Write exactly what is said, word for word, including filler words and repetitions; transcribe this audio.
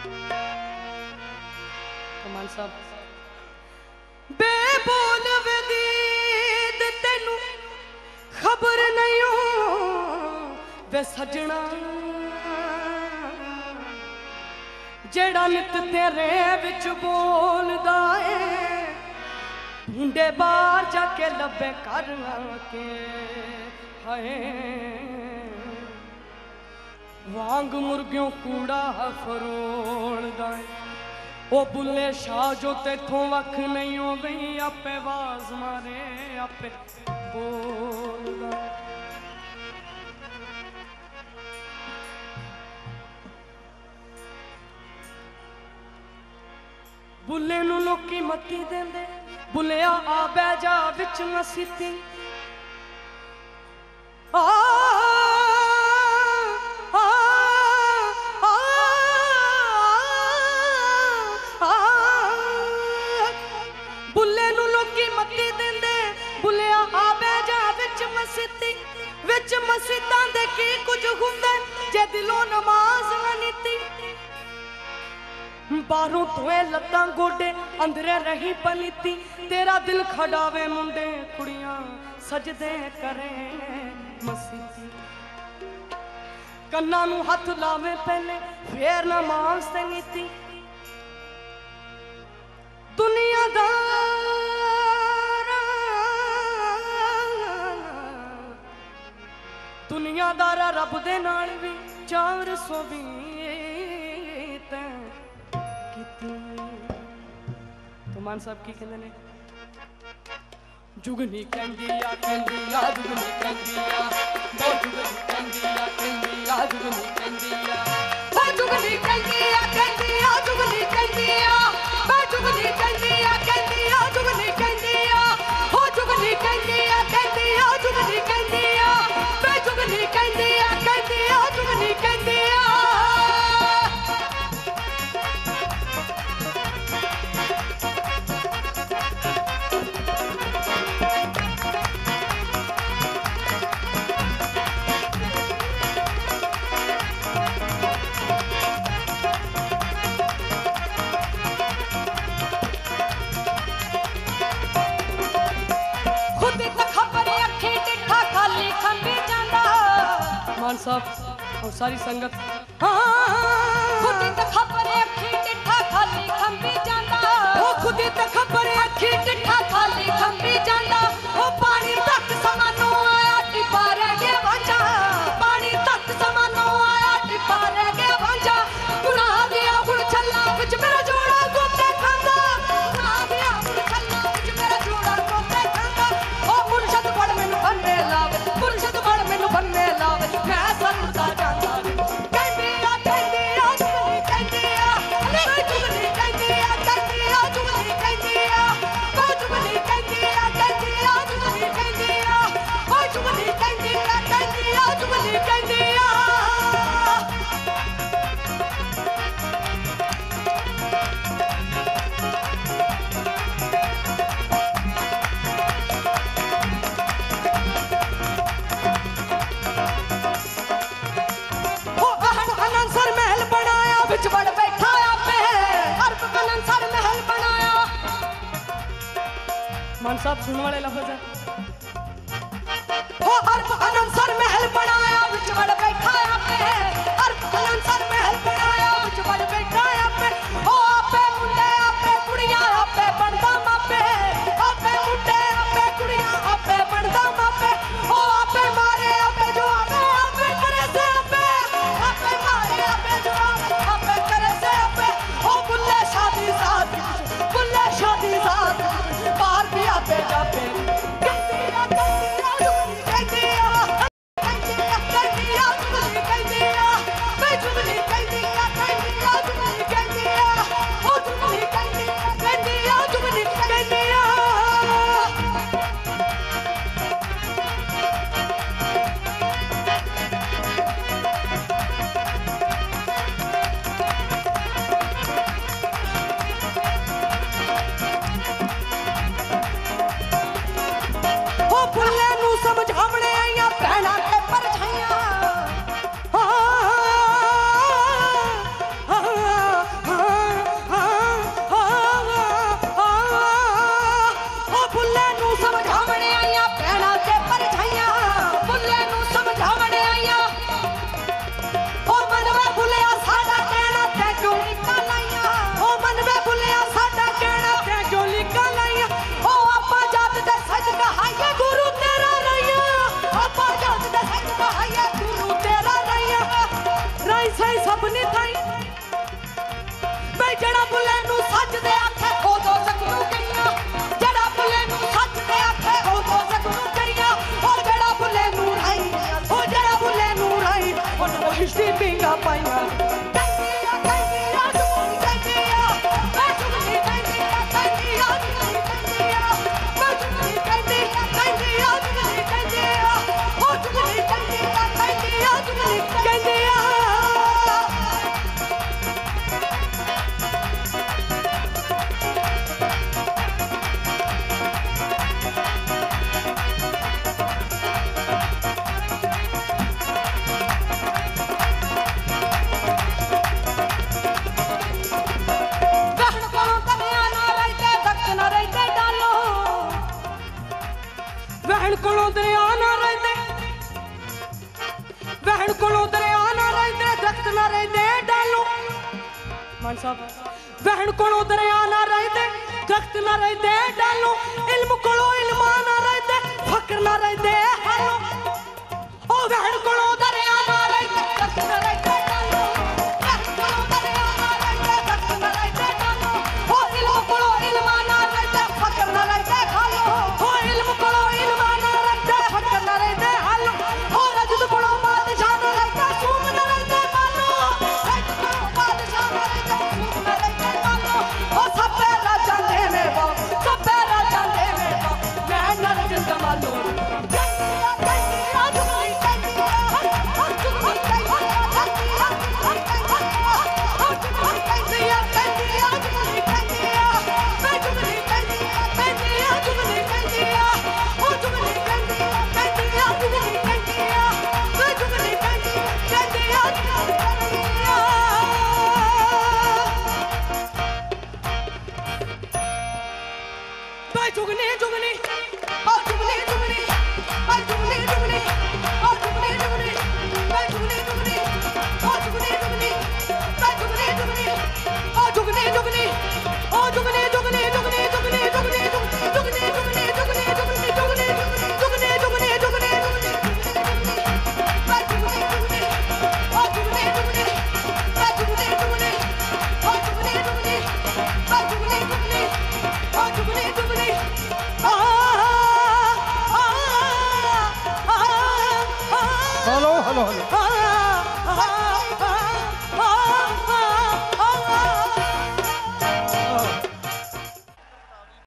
कमान साहब बेबोल वदीद तेनू खबर नहीं हो वे सजना जेड़ा नित तेरे विच बोलदा है ढूंढे बाहर जाके लबे कर के हाय वांग मुर्गियों कूड़ा फरोलदा है ओ बुले शाह जो तेथों वख नहीं हो गई आपे आवाज मारे आपे बोलदा बुले नू लोकी मती देंदे बुलिया आ बै जा विच मसीती आ बुले नू लोकी मती देंदे बुलिया आ बै जा विच मसीती विच मसीतां दे की कुछ हुंदा जे दिलों नमाज ना नीती बारों तोए लत्तां गोडे अंदरे रही पलीती तेरा दिल खड़ावे मुंडे कुड़ियां सजदे करे मसीती कन्ना नू हथ लावे पहले फेर नमाज ते नीती दुनियादार दुनियादारा रब दे नाल भी चार सौ भी मान साहब की कहते ने जुगनी कंदिया कंदिया जुगनी कंदिया वो जुगनी कंदिया कंदिया जुगनी कंदिया वो जुगनी कंदिया कंदिया जुगनी कंदिया वो जुगनी कंदिया कंदिया जुगनी कंदिया वो जुगनी कंदिया कंदिया जुगनी कंदिया वो जुगनी कंदिया कंदिया जुगनी कंदिया साहब और सारी संगत खुदी तो खबर अखी टिठा खाली खंबी जांदा ओ खुदी तो खबर अखी टिठा खाली खंबी जांदा ओ पानी तक समानो आया टिपा रह गया वांजा पानी तक समानो आया टिपा रह गया वांजा गुनाह दिया गुण छल्ला विच मेरा जोड़ा गोते खांदा गुनाह दिया गुण छल्ला विच मेरा जोड़ा गोते खांदा ओ मुर्शद बड़ मैनू भन्ने लावे मुर्शद बड़ मैनू भन्ने लावे मैं सनदा जांदा कंदिया कंदिया जुगनी कंदिया जुगनी कंदिया कंदिया जुगनी कंदिया ओ जुगनी कंदिया कंदिया जुगनी कंदिया ओ जुगनी कंदिया कंदिया जुगनी कंदिया मान साहब सुनने वाले लफ्ज है ओ अरब अनंसर महल बनाया विच बड़ बैठा आपे अरब अनंसर महल बनाया विच बड़ बैठा आपे ओ आपे मुंडे आपे कुड़ियां आपे बनदा मापे आपे मुंडे आपे कुड़ियां आपे बनदा मापे ओ आपे मारे आपे जो आपे आपे करे से आपे आपे मारे आपे जो आपे करे से आपे ओ बुल्ले शादी साथ बुल्ले शादी साथ बाहर भी आपे जापे कंदिया कंदिया जुगनी कंदिया कंदिया कंदिया जुगनी कंदिया मैं जुगनी वहन कोलों दरिया ना रहते दरख्त ना रहते डालो मान साहब वहन कोलों दरिया ना रहते दरख्त ना रहते डालो इल्म कोलों इल्मा ना रहते फक्र ना रहते हालो ओ वहन कोलों